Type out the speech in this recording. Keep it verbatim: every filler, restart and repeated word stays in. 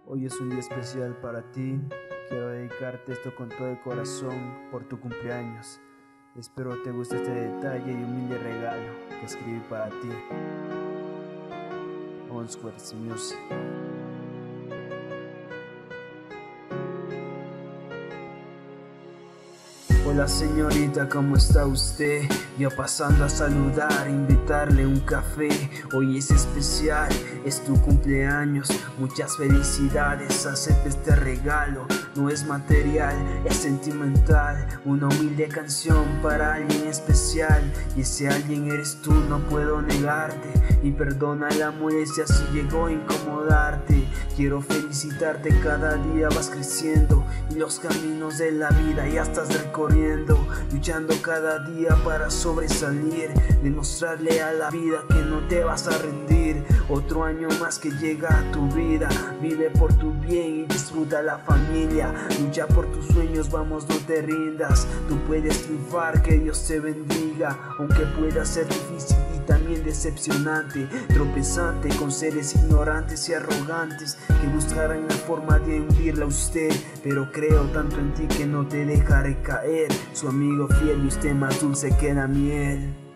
Hoy es un día especial para ti. Quiero dedicarte esto con todo el corazón por tu cumpleaños. Espero te guste este detalle y humilde regalo que escribí para ti. Onsquares Music. Hola señorita, ¿cómo está usted? Yo pasando a saludar, invitarle un café. Hoy es especial, es tu cumpleaños. Muchas felicidades, acepta este regalo. No es material, es sentimental. Una humilde canción para alguien especial. Y ese alguien eres tú, no puedo negarte. Y perdona la molestia si llegó a incomodarte. Quiero felicitarte, cada día vas creciendo. Y los caminos de la vida ya estás recorriendo, luchando cada día para sobresalir, demostrarle a la vida que no te vas a rendir. Otro año más que llega a tu vida, vive por tu bien y disfruta la familia. Lucha por tus sueños, vamos, no te rindas. Tú puedes triunfar, que Dios te bendiga. Aunque pueda ser difícil y también decepcionante, tropezante con seres ignorantes y arrogantes que buscarán la forma de hundirla a usted. Pero creo tanto en ti que no te dejaré caer. Su amigo fiel y usted más dulce que la miel.